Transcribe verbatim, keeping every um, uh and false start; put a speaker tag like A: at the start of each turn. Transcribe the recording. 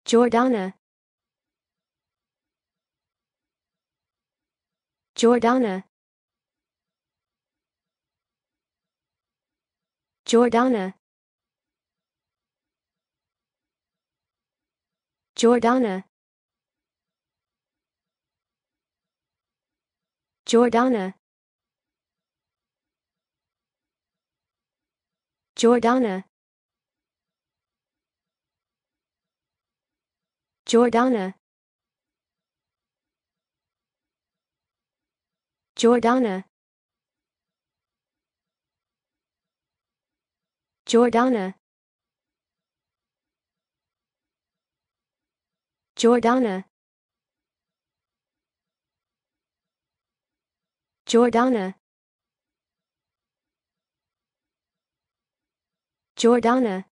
A: Jordana, Jordana, Jordana, Jordana, Jordana, Jordana, Jordana, Jordana, Jordana, Jordana, Jordana, Jordana,